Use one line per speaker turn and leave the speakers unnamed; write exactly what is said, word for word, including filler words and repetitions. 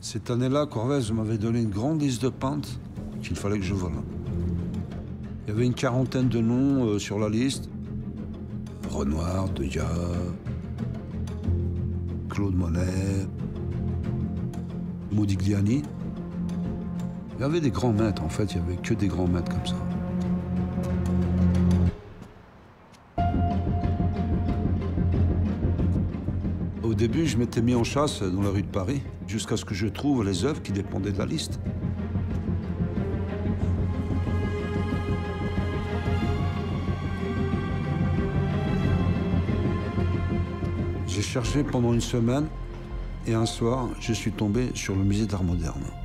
Cette année-là, Corvès m'avait donné une grande liste de peintres qu'il fallait que je vole. Il y avait une quarantaine de noms euh, sur la liste. Renoir, Degas, Claude Monet, Modigliani. Il y avait des grands maîtres, en fait, il n'y avait que des grands maîtres comme ça. Au début, je m'étais mis en chasse dans la rue de Paris, jusqu'à ce que je trouve les œuvres qui dépendaient de la liste. J'ai cherché pendant une semaine, et un soir, je suis tombé sur le musée d'art moderne.